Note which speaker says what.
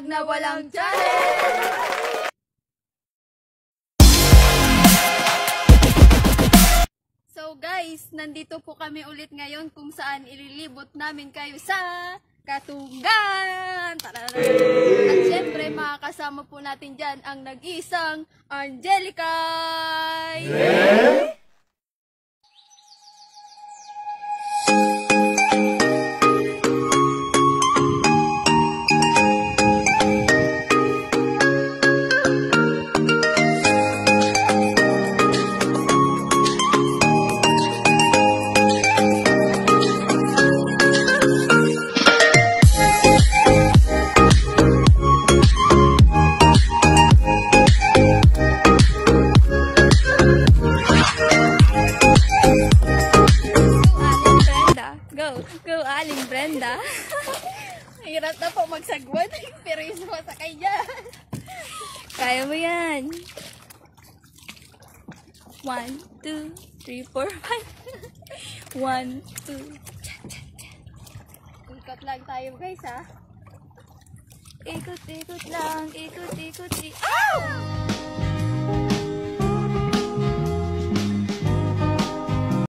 Speaker 1: na walang challenge! So guys, nandito po kami ulit ngayon kung saan ililibot namin kayo sa Katugan! At syempre, makakasama po natin dyan ang nag-iisang Angelica! Go, Aling Brenda. Hirap na po magsagwan, pero yung sumasakay dyan. Kaya mo yan. 1, 2, 3, 4, 5. 1, 2. Ikot lang tayo guys ha. Ikot lang, ikot. Oh!